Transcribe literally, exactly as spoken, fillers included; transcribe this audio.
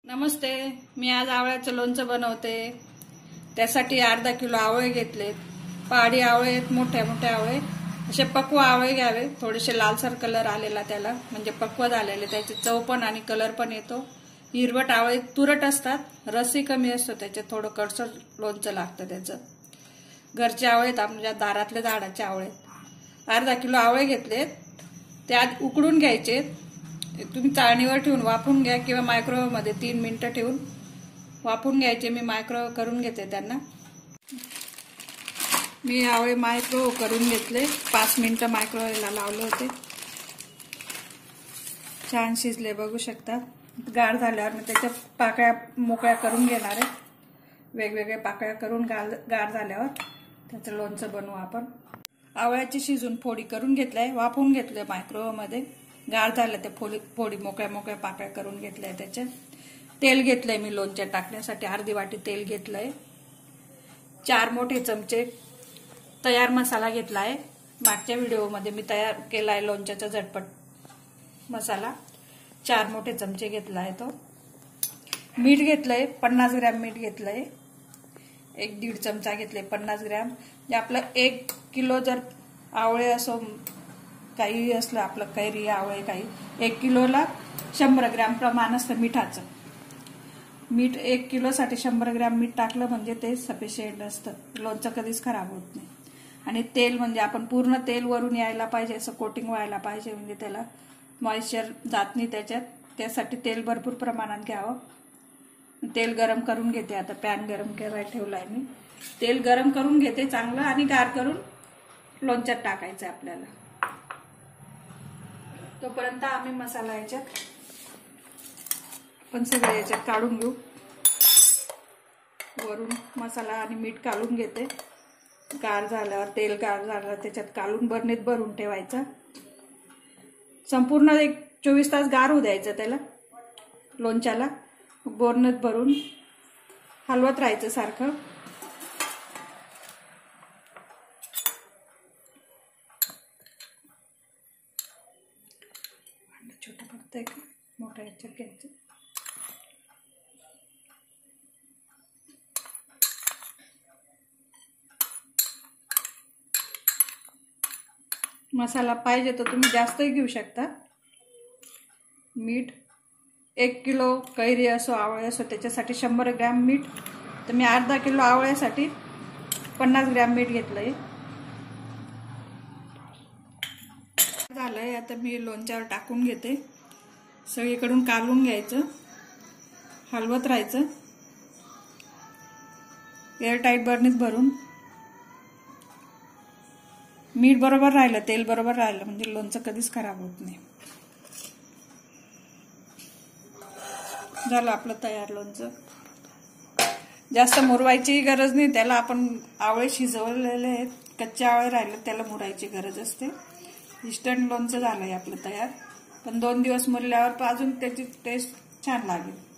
नमस्ते, मी आज आवळ्याचं लोणचं बनवते। त्यासाठी अर्धा किलो आवळे घेतलेत। पहाडी आवळे आहेत, मोठे मोठे आवळे, असे पक्व आवळे घ्यावे। थोडेसे लालसर कलर आलेला त्याला, म्हणजे पक्व झालेले, त्याची चव पण आणि कलर पण येतो। हिरवट आवळे तुरट असतात, रसही कमी असतो, त्याच्यात थोडं कडसर लोणचं लागतं त्याचं। घरचे आवळे आहेत, आमच्या दारातले झाडाचे आवळे। अर्धा किलो आवळे घेतलेत, त्यात उकडून घ्यायचे। तुम्ही चाळणीवर ठेवून वाफवून घ्या किंवा मायक्रोवेव्ह मध्ये तीन मिनिटं ठेवून वाफवून घ्यायचे। मी मायक्रोवेव्ह करून घेते त्यांना। मी आवळे मायक्रोवेव्ह करून घेतले, पाच मिनिटं मायक्रोवेव्हला लावले होते। छान शिजले, बघू शकता। गार झाल्यावर मी त्याच्या पाकळ्या मोकळ्या करून घेणार आहे। वेगवेगळ्या पाकळ्या करून गार झाल्यावर त्याचं लोणचं बनवू आपण। आवळ्याची शिजून फोडी करून घेतलाय, वाफवून घेतले मायक्रोवेव्ह मध्ये। गार झालं ते फोडी फोडी मोकळ्या मोकळ्या पाकळ्या करून घेतल्या। त्याचे तेल घेतलंय मी लोणच्यात टाकण्यासाठी, अर्धी वाटी तेल घेतलंय। चार मोठे चमचे तयार मसाला घेतलाय। मागच्या व्हिडिओमध्ये मी तयार केलाय लोणच्याचा झटपट मसाला। चार मोठे चमचे घेतलाय तो। मीठ घेतलंय, पन्नास ग्रॅम मीठ घेतलंय। एक दीड चमचा घेतले पन्नास ग्रॅम। जे आपलं एक किलो जर आवळे असो, काही असलं आपलं कैरी आवळे काही, एक किलोला शंभर ग्रॅम प्रमाण असतं मिठाचं। मीठ एक किलो साठी शंभर ग्रॅम मीठ टाकलं म्हणजे ते सफिशियंट असतं, लोणचं कधीच खराब होत नाही। आणि तेल म्हणजे आपण पूर्ण तेल वरून यायला पाहिजे, असं कोटिंग व्हायला पाहिजे, म्हणजे त्याला मॉइश्चर जात नाही त्याच्यात। त्यासाठी तेल भरपूर प्रमाणात घ्यावं। तेल गरम करून घेते आता, पॅन गरम करायला ठेवलाय मी। तेल गरम करून घेते चांगलं आणि गार करून लोणच्यात टाकायचं आपल्याला। तोपर्यंत आम्ही मसाला याच्यात पण सगळं याच्यात काढून घेऊ। वरून मसाला आणि मीठ काढून घेते। गार झाल्यावर, तेल गार झाल्यावर त्याच्यात काढून बरणीत भरून ठेवायचं। संपूर्ण एक चोवीस तास गार होऊ द्यायचं त्याला, लोणच्याला। बरणीत भरून हलवत राहायचं सारखं। छोटं पडतंय का, मोठा याच्यात घ्यायचं। मसाला पाहिजे तर तुम्ही जास्तही घेऊ शकता। मीठ एक किलो कैरी असो आवळे असो त्याच्यासाठी शंभर ग्रॅम मीठ, तर मी अर्धा किलो आवळ्यासाठी पन्नास ग्रॅम मीठ घेतलंय। झालंय आता मी लोणच्यावर टाकून घेते। सगळीकडून कालवून घ्यायचं, हलवत राहायचं एअरटाईट बरणीत भरून। मीठ बरोबर राहिलं, तेल बरोबर राहिलं म्हणजे लोणचं कधीच खराब होत नाही। झालं आपलं तयार लोणचं। जास्त मुरवायची गरज नाही त्याला, आपण आवळे शिजवलेले आहेत, कच्चे आवळे राहिले त्याला मुरायची गरज असते। इन्स्टंट लोणचं झालंय आपलं तयार, पण दोन दिवस मुरल्यावर अजून त्याची टेस्ट छान लागेल।